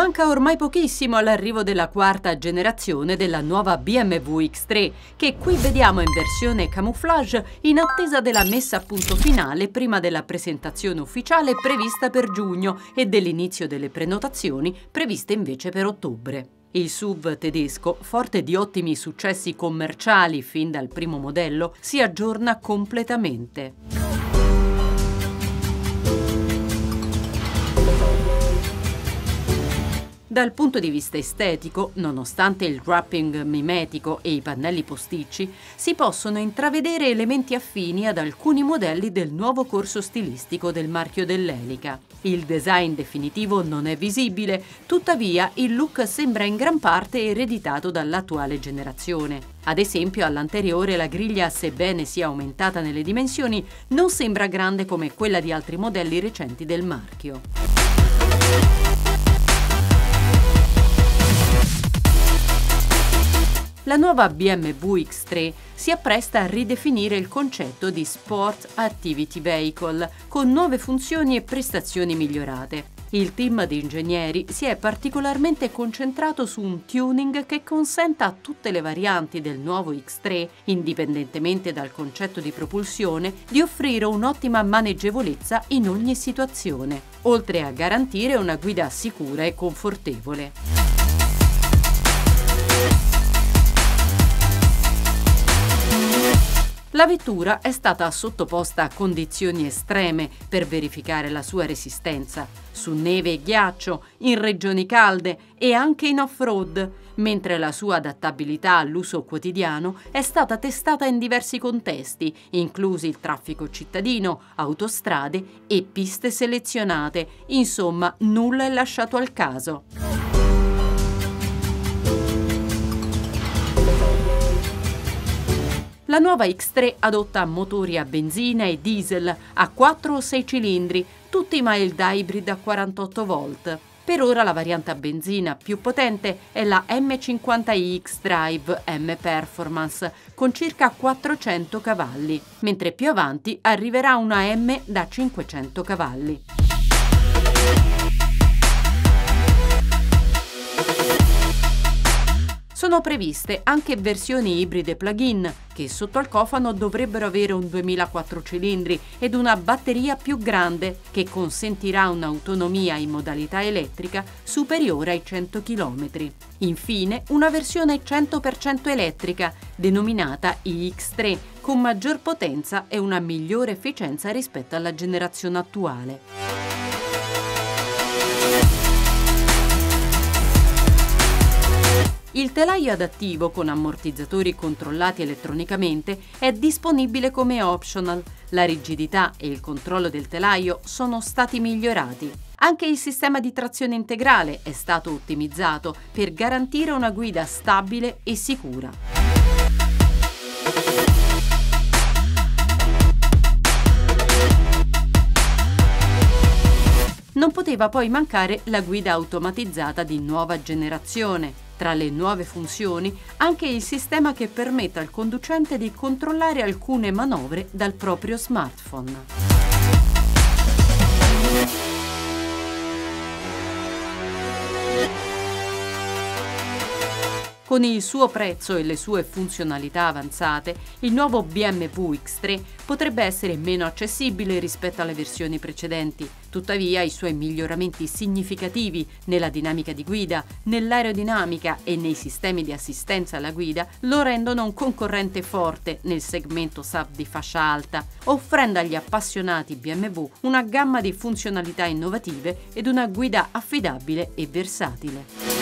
Manca ormai pochissimo all'arrivo della quarta generazione della nuova BMW X3, che qui vediamo in versione camouflage in attesa della messa a punto finale prima della presentazione ufficiale prevista per giugno e dell'inizio delle prenotazioni previste invece per ottobre. Il SUV tedesco, forte di ottimi successi commerciali fin dal primo modello, si aggiorna completamente. Dal punto di vista estetico, nonostante il wrapping mimetico e i pannelli posticci, si possono intravedere elementi affini ad alcuni modelli del nuovo corso stilistico del marchio dell'elica. Il design definitivo non è visibile, tuttavia il look sembra in gran parte ereditato dall'attuale generazione. Ad esempio, all'anteriore la griglia, sebbene sia aumentata nelle dimensioni, non sembra grande come quella di altri modelli recenti del marchio. La nuova BMW X3 si appresta a ridefinire il concetto di Sport Activity Vehicle con nuove funzioni e prestazioni migliorate. Il team di ingegneri si è particolarmente concentrato su un tuning che consenta a tutte le varianti del nuovo X3, indipendentemente dal concetto di propulsione, di offrire un'ottima maneggevolezza in ogni situazione, oltre a garantire una guida sicura e confortevole. La vettura è stata sottoposta a condizioni estreme per verificare la sua resistenza, su neve e ghiaccio, in regioni calde e anche in off-road, mentre la sua adattabilità all'uso quotidiano è stata testata in diversi contesti, inclusi il traffico cittadino, autostrade e piste selezionate. Insomma, nulla è lasciato al caso. La nuova X3 adotta motori a benzina e diesel a 4 o 6 cilindri, tutti mild hybrid a 48 volt. Per ora la variante a benzina più potente è la M50i X-Drive M Performance con circa 400 cavalli, mentre più avanti arriverà una M da 500 cavalli. Sono previste anche versioni ibride plug-in che sotto al cofano dovrebbero avere un 2004 cilindri ed una batteria più grande che consentirà un'autonomia in modalità elettrica superiore ai 100 km. Infine, una versione 100% elettrica denominata iX3 con maggior potenza e una migliore efficienza rispetto alla generazione attuale. Il telaio adattivo con ammortizzatori controllati elettronicamente è disponibile come optional. La rigidità e il controllo del telaio sono stati migliorati. Anche il sistema di trazione integrale è stato ottimizzato per garantire una guida stabile e sicura. Non poteva poi mancare la guida automatizzata di nuova generazione. Tra le nuove funzioni, anche il sistema che permette al conducente di controllare alcune manovre dal proprio smartphone. Con il suo prezzo e le sue funzionalità avanzate, il nuovo BMW X3 potrebbe essere meno accessibile rispetto alle versioni precedenti. Tuttavia, i suoi miglioramenti significativi nella dinamica di guida, nell'aerodinamica e nei sistemi di assistenza alla guida lo rendono un concorrente forte nel segmento SUV di fascia alta, offrendo agli appassionati BMW una gamma di funzionalità innovative ed una guida affidabile e versatile.